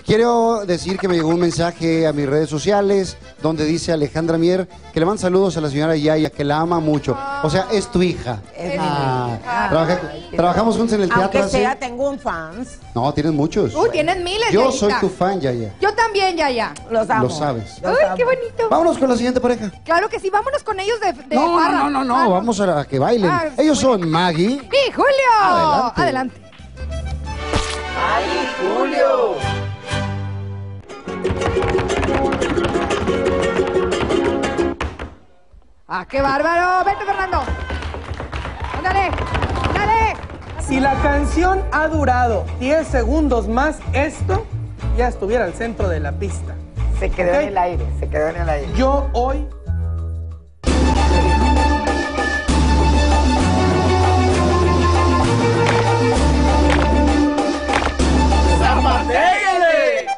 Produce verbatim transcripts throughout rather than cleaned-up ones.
Quiero decir que me llegó un mensaje a mis redes sociales donde dice Alejandra Mier que le manda saludos a la señora Yaya, que la ama mucho. O sea, es tu hija. Es ah, mi hija. trabaja- trabajamos juntos en el teatro. Aunque hace- sea, tengo un fans. No, tienes muchos. Uy, tienes miles, Yo Yayita. soy tu fan, Yaya. Yo también, Yaya. Los amo. Lo sabes. Los Uy, amo. qué bonito. Vámonos con la siguiente pareja. Claro que sí, vámonos con ellos de, de No, farra. no, no, no, Ah, no, vamos a, a que bailen. Ah, Ellos son Maggie. ¡Y Julio! Adelante. Adelante. ¡Ay, Julio! ¡Ah, qué bárbaro! ¡Vente, Fernando! ¡Ándale! ¡Ándale! Si la canción ha durado diez segundos más, esto ya estuviera al centro de la pista. Se quedó Ok. en el aire, se quedó en el aire. Yo hoy... ¡Zapatéale!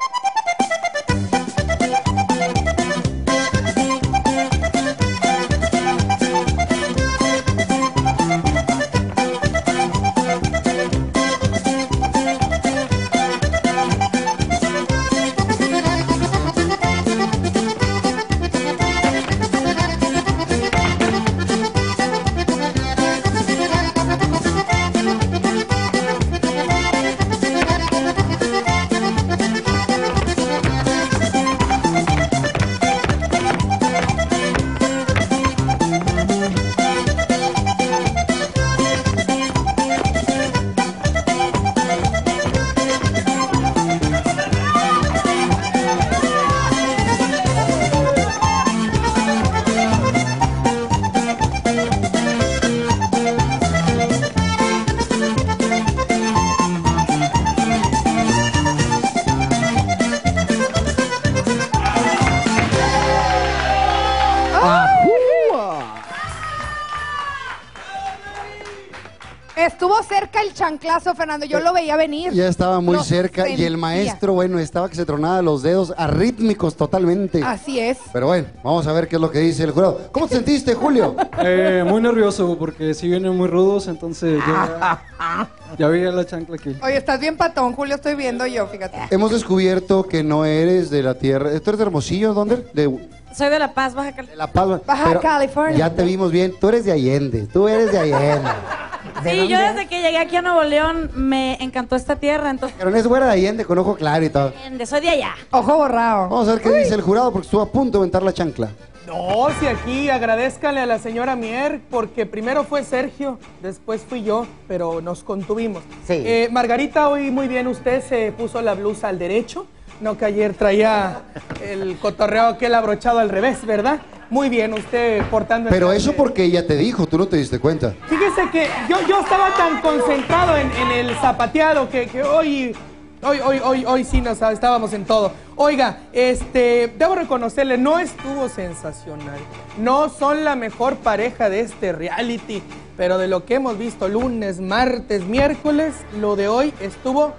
Estuvo cerca el chanclazo, Fernando. Yo lo veía venir. Ya estaba muy Lo cerca y el sentía. maestro, bueno, estaba que se tronaba los dedos arrítmicos totalmente. Así es. Pero bueno, vamos a ver qué es lo que dice el jurado. ¿Cómo te sentiste, Julio? Eh, muy nervioso porque si vienen muy rudos, entonces ya, ya veía la chancla aquí. Oye, estás bien patón, Julio. Estoy viendo yo, fíjate. Hemos descubierto que no eres de la tierra. ¿Tú eres de Hermosillo? ¿Dónde? De, Soy de La Paz, Baja de California. La Paz. Baja Pero California. Ya te vimos bien. Tú eres de Allende. Tú eres de Allende. Sí, yo desde que llegué aquí a Nuevo León me encantó esta tierra, entonces Pero no es fuera de Allende con ojo claro y todo. soy de allá. Ojo borrado. Vamos a ver qué dice el jurado porque estuvo a punto de aventar la chancla. No, si aquí agradezcanle a la señora Mier, porque primero fue Sergio, después fui yo, pero nos contuvimos. Sí. Eh, Margarita, hoy muy bien usted se puso la blusa al derecho, no que ayer traía el cotorreo aquel abrochado al revés, ¿verdad? Muy bien, usted portando... el Pero traje. eso porque ella te dijo, tú no te diste cuenta. Fíjese que yo, yo estaba tan concentrado en, en el zapateado que, que hoy, hoy, hoy, hoy, hoy sí nos estábamos en todo. Oiga, este, debo reconocerle, no estuvo sensacional. No son la mejor pareja de este reality, pero de lo que hemos visto lunes, martes, miércoles, lo de hoy estuvo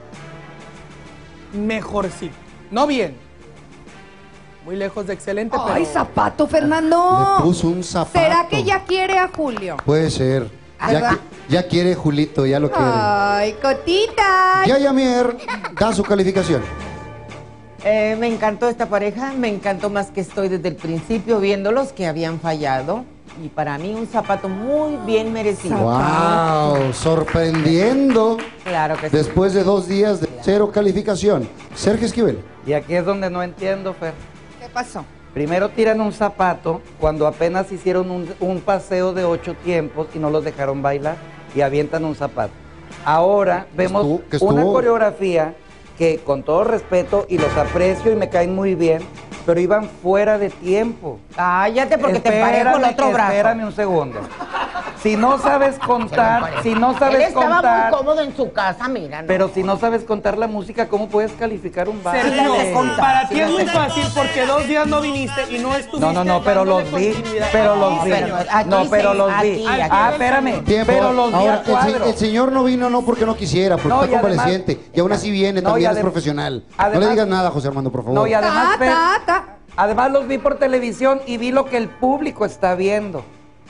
mejorcito. No bien. Muy lejos de excelente, Ay, pero... zapato, Fernando. Le puso un zapato. ¿Será que ya quiere a Julio? Puede ser. Ahí Ya, va. qui- ya quiere Julito, ya lo quiere. Ay, cotita. Yaya Mier da su calificación. Eh, me encantó esta pareja, me encantó más que estoy desde el principio viéndolos que habían fallado. Y para mí un zapato muy bien merecido. ¡Wow! Sorprendiendo. Claro que sí. Después de dos días de cero calificación. Sergio Esquivel. Y aquí es donde no entiendo, Fer. ¿Qué pasó? Primero tiran un zapato cuando apenas hicieron un, un paseo de ocho tiempos y no los dejaron bailar y avientan un zapato. Ahora vemos estuvo- que estuvo- una coreografía que con todo respeto y los aprecio y me caen muy bien, pero iban fuera de tiempo. Cállate porque te parejo el otro brazo. Espérame un segundo. Si no sabes contar, si no Él sabes estaba contar, muy cómodo en su casa, mira. ¿no? pero si no sabes contar la música, ¿cómo puedes calificar un baile? Sergio, Síganle contando, para ti es muy síganle. fácil porque dos días no viniste y no estuviste. No, no, no, pero dándole los vi, continuidad. pero No, los vi. señor. aquí No, pero sí, los vi. aquí, aquí. Ah, espérame, Tiempo. pero los vi Ahora, a el, se- cuadro. el señor no vino no porque no quisiera, porque No, está y además- convaleciente. Y aún así viene, No, y también es adem- profesional. no además- le digas nada, José Armando, por favor. No, y además, Ta, Fer, ta, ta. además los vi por televisión y vi lo que el público está viendo.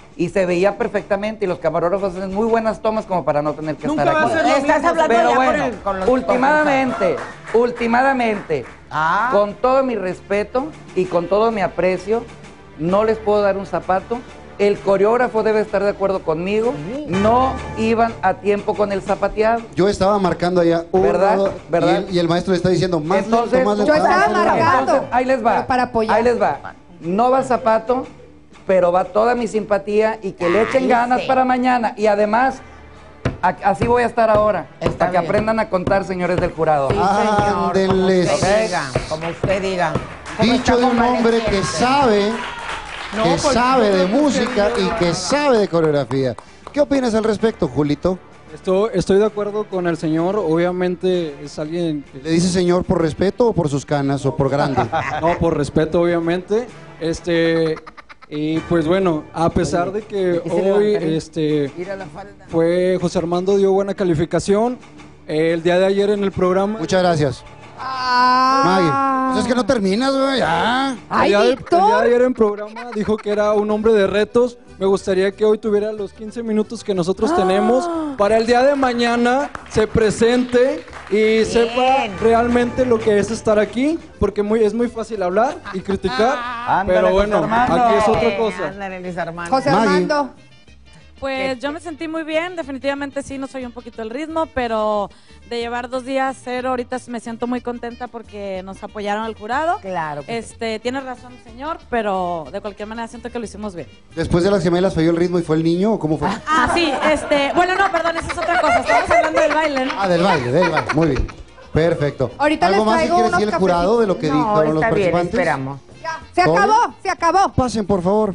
y se veía perfectamente y los camarógrafos hacen muy buenas tomas como para no tener que Nunca estar va a aquí. ser lo Estás mismo. hablando Pero ya bueno, con el- con los- últimamente, últimamente, Ah. con todo mi respeto y con todo mi aprecio, no les puedo dar un zapato. El coreógrafo debe estar de acuerdo conmigo. No iban a tiempo con el zapateado. Yo estaba marcando allá un ¿Verdad? lado, ¿Verdad? Y, el, y el maestro le está diciendo más Entonces, lento, más lento. Yo estaba más lento. marcando. Entonces, ahí les va. Pero para apoyar. Ahí les va. No va zapato, pero va toda mi simpatía y que le echen Ay, ganas sí. para mañana. Y además, a- así voy a estar ahora. Está para que bien. aprendan a contar, señores del jurado. Sí, señor, como Ándeles. usted Ok. diga, como usted diga. ¿Cómo Dicho está de un hombre que convaleciente? sabe, No, que porque sabe yo de creo que música usted- y que sabe de coreografía. ¿Qué opinas al respecto, Julito? Estoy, estoy de acuerdo con el señor, obviamente es alguien que... ¿Le dice señor por respeto o por sus canas o por grande? No, por respeto, obviamente. Este, y pues bueno, a pesar de que ¿qué se hoy levantaría? este, Mira la falda. fue José Armando dio buena calificación, eh, el día de ayer en el programa... Muchas gracias. Ah. Maggie, pues es que no terminas, güey, ya. Ay, el, día de, el día de Víctor. ayer en programa dijo que era un hombre de retos. Me gustaría que hoy tuviera los quince minutos que nosotros tenemos para el día de mañana se presente y sepa realmente lo que es estar aquí, porque muy, es muy fácil hablar y criticar, Ándale, pero bueno, José Armando. aquí es otra Eh, cosa. ándale, Luis Armando. José Maggie. Armando. Pues yo me sentí muy bien, definitivamente sí, no soy un poquito el ritmo, pero de llevar dos días cero, ahorita me siento muy contenta porque nos apoyaron al jurado. Claro que sí. Este, tiene razón, señor, pero de cualquier manera siento que lo hicimos bien. Después de las gemelas falló el ritmo y fue el niño, ¿o cómo fue? Ah, sí, este, bueno, no, perdón, esa es otra cosa, estamos hablando del baile, ¿no? Ah, del baile, del baile. Muy bien. Perfecto. Ahorita ¿Algo les más que traigo quiere unos decir el jurado de lo que No, dictaron los está bien, participantes? esperamos. Ya, se ¿Todo acabó, se acabó. Pasen, por favor.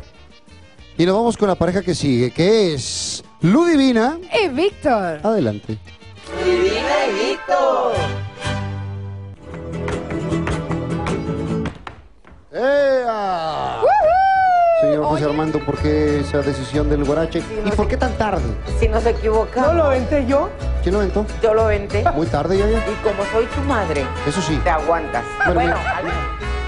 Y nos vamos con la pareja que sigue, que es Ludivina. Y Víctor. Adelante. ¡Ea! Señor José Armando, ¿por qué esa decisión del guarache? ¿Y por qué tan tarde? Si nos equivocamos, ¿No lo aventé yo? ¿Quién lo aventó? yo lo venté. Muy tarde, ya, ya. Y como soy tu madre, Eso sí. te aguantas. Bueno, Bueno, mira. al menos.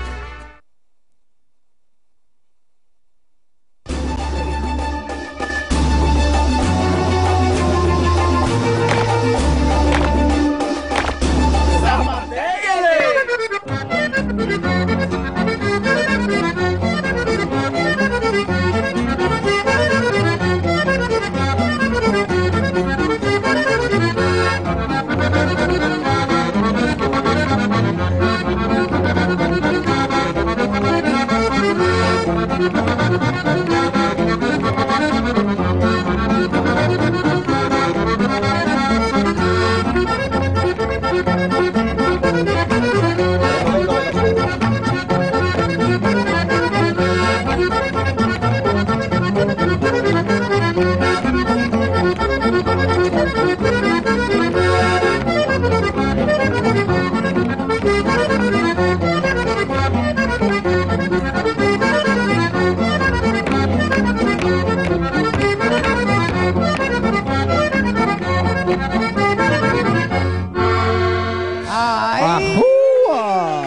Ay. ¡Ajúa!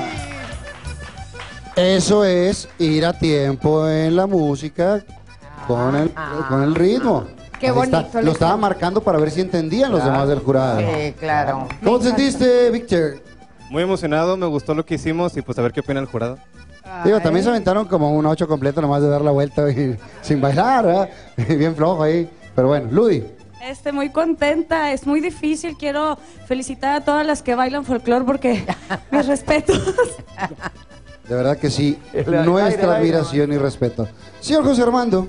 Eso es ir a tiempo en la música con el, con el ritmo. Qué Ahí bonito, está. Lo Luis. estaba marcando para ver si entendían los demás del jurado. Sí, claro. ¿Cómo te sentiste, Víctor? Muy emocionado, me gustó lo que hicimos y pues a ver qué opina el jurado. Digo, también se aventaron como un ocho completo nomás de dar la vuelta y, sin bailar, ¿verdad? Bien flojo ahí. Pero bueno, Ludi. Este, muy contenta, es muy difícil, quiero felicitar a todas las que bailan folclore porque mis respetos. De verdad que sí. El aire, Nuestra el aire. admiración y respeto. Señor José Armando.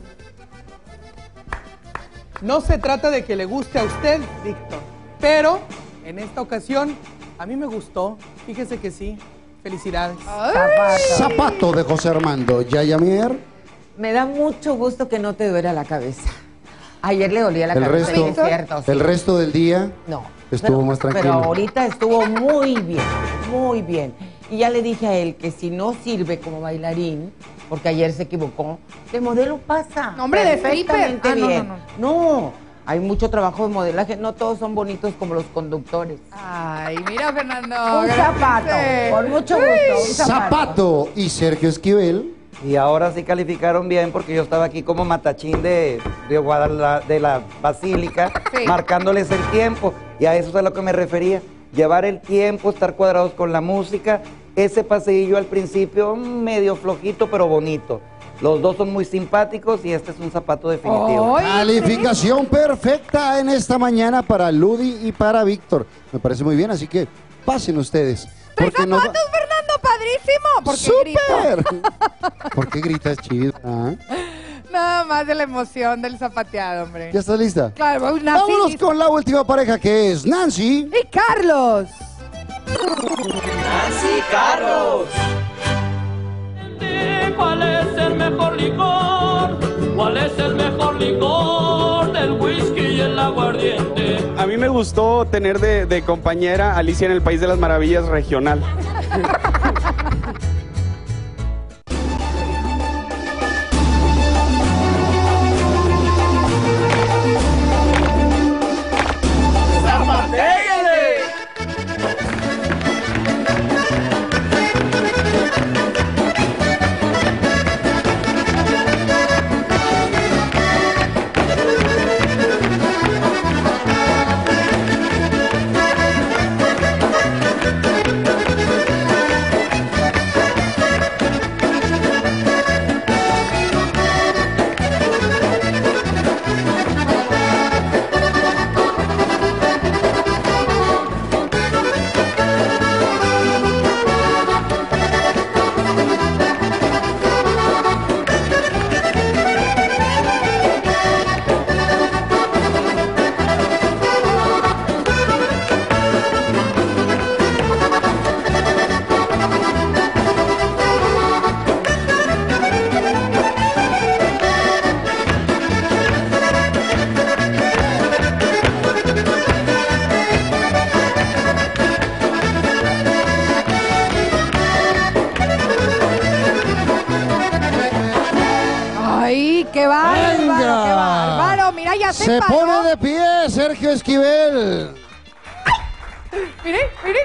No se trata de que le guste a usted, Víctor, pero en esta ocasión a mí me gustó, fíjese que sí, felicidades. Zapato de José Armando. Yaya Mier. Me da mucho gusto que no te duela la cabeza. Ayer le dolía la El cabeza, resto, es cierto. sí. el resto del día No. estuvo pero- más tranquilo. Pero ahorita estuvo muy bien, muy bien. Y ya le dije a él que si no sirve como bailarín, porque ayer se equivocó, de modelo pasa. No, hombre, de perfectamente flipper. Ah, no, bien. no, No, hay mucho trabajo de modelaje, no todos son bonitos como los conductores. Ay, mira, Fernando. un gracias. zapato, con mucho gusto, un zapato. Zapato y Sergio Esquivel. Y ahora sí calificaron bien porque yo estaba aquí como matachín de, de Guadalajara, de la Basílica, Sí. marcándoles el tiempo. Y a eso es a lo que me refería. Llevar el tiempo, estar cuadrados con la música. Ese paseillo al principio medio flojito, pero bonito. Los dos son muy simpáticos y este es un zapato definitivo. Ay, Calificación perfecta en esta mañana para Ludi y para Víctor. Me parece muy bien, así que pasen ustedes. ¿Tres nos va- zapatos, Fernando? ¡Padrísimo! ¿Por qué grito? ¡Súper! ¿Por qué gritas, chido? ¿Ah? Nada más de la emoción del zapateado, hombre. ¿Ya estás lista? Claro, una Vámonos filis- con la última pareja que es Nancy. Y Carlos. ¿Cuál es el mejor licor? ¿Cuál es el mejor licor del whisky y el aguardiente? A mí me gustó tener de, de compañera Alicia en el País de las Maravillas regional. Ay, qué bárbaro, Venga. qué bárbaro. Mira, ya se, Se paró. pone de pie Sergio Esquivel. Miren, miren.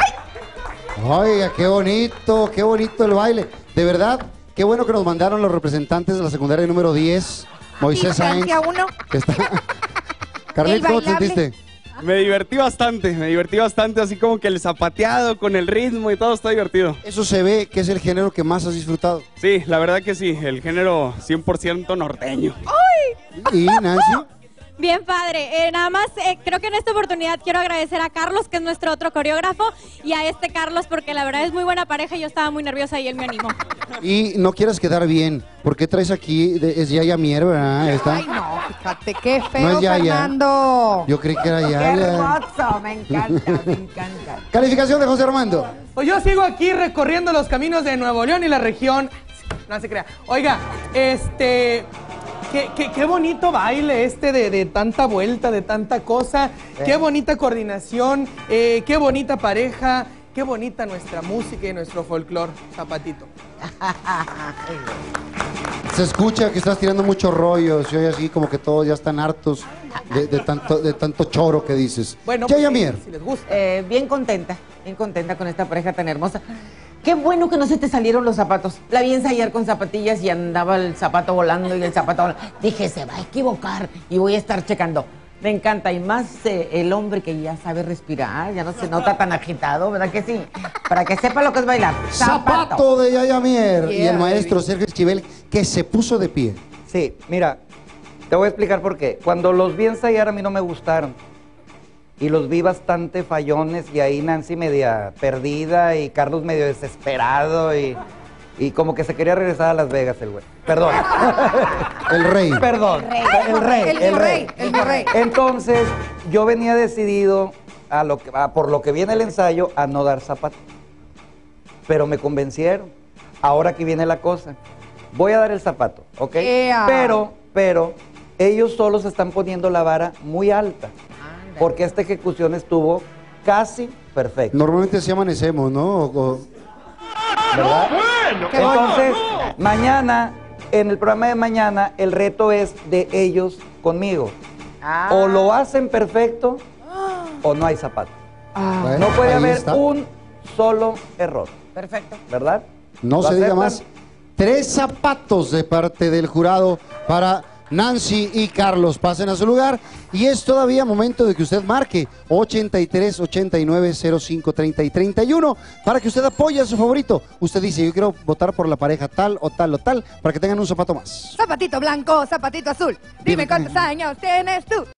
Oiga, qué bonito, qué bonito el baile. De verdad, qué bueno que nos mandaron los representantes de la secundaria número diez, Moisés Sáenz. Distancia uno. que está... Carlitos, ¿cómo te bailable. sentiste? Me divertí bastante, me divertí bastante, así como que el zapateado con el ritmo y todo está divertido. Eso se ve que es el género que más has disfrutado. Sí, la verdad que sí, el género cien por ciento norteño. ¿Y Nancy? Bien padre, eh, nada más eh, creo que en esta oportunidad quiero agradecer a Carlos, que es nuestro otro coreógrafo, y a este Carlos porque la verdad es muy buena pareja y yo estaba muy nerviosa y él me animó. Y no quieras quedar bien. ¿Por qué traes aquí? de- es Yaya Mier, ¿verdad? Esta. Ay, no, fíjate, qué No feo, es Yaya. Fernando. Yo creí que era ¡Qué Yaya. hermoso! Me encanta, me encanta. Calificación de José Armando. Pues yo sigo aquí recorriendo los caminos de Nuevo León y la región. No se crea. Oiga, este. Qué, qué- qué bonito baile este de, de tanta vuelta, de tanta cosa. Qué bonita coordinación. eh, qué bonita pareja. Qué bonita nuestra música y nuestro folclore. Zapatito. Se escucha que estás tirando mucho rollo. Se oye así como que todos ya están hartos de, de tanto, de tanto choro que dices. Bueno, Yaya pues, Mier. si les gusta. Eh, bien contenta, bien contenta con esta pareja tan hermosa. Qué bueno que no se te salieron los zapatos. La vi ensayar con zapatillas y andaba el zapato volando y el zapato volando. Dije, se va a equivocar y voy a estar checando. Me encanta, y más eh, el hombre que ya sabe respirar, ya no se nota tan agitado, ¿verdad que sí? Para que sepa lo que es bailar. Zapato de Yaya Mier. Y Yeah, el maestro Sergio Esquivel que se puso de pie. Sí, mira, te voy a explicar por qué. Cuando los vi ensayar a mí no me gustaron. Y los vi bastante fallones y ahí Nancy media perdida y Carlos medio desesperado y, y como que se quería regresar a Las Vegas el güey. Perdón. El rey. Perdón. El rey. El, el rey, el rey. Entonces, yo venía decidido, a lo que, a por lo que viene el ensayo, a no dar zapato. Pero me convencieron. Ahora que viene la cosa. Voy a dar el zapato, ¿ok? Ea. Pero, pero, ellos solos están poniendo la vara muy alta. Porque esta ejecución estuvo casi perfecta. Normalmente se amanecemos, ¿no? O- o- ¿Verdad? Qué Entonces, mañana, en el programa de mañana, el reto es de ellos conmigo. Ah. O lo hacen perfecto o no hay zapato. Bueno, No puede ahí haber está. un solo error, Perfecto. ¿verdad? No ¿Lo se diga aceptan? más. tres zapatos de parte del jurado para Nancy y Carlos. Pasen a su lugar y es todavía momento de que usted marque ochenta y tres, ochenta y nueve, cero cinco, treinta y treinta y uno para que usted apoye a su favorito. Usted dice, yo quiero votar por la pareja tal o tal o tal para que tengan un zapato más. Zapatito blanco, zapatito azul. Dime cuántos años tienes tú.